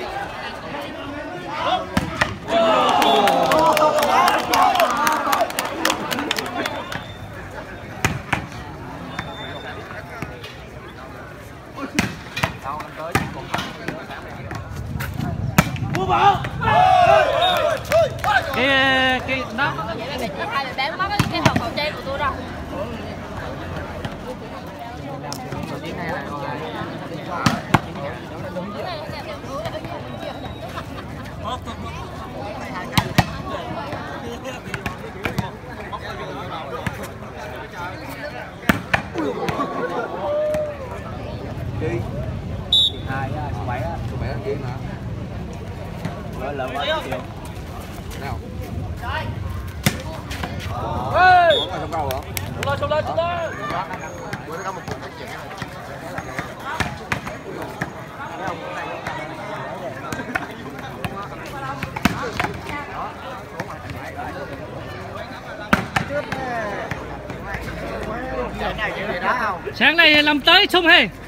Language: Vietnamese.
Cái đó hai mình bán mất cái hộp khẩu trang của tôi rồi. Đi. 2 á, 7 á. 7 á kia hả? Rồi là bao nhiêu? Nào. Ê! Có trong đâu hả? Xuống lên. Bữa nó có một cục cái chè. Sáng nay làm tới xung hề.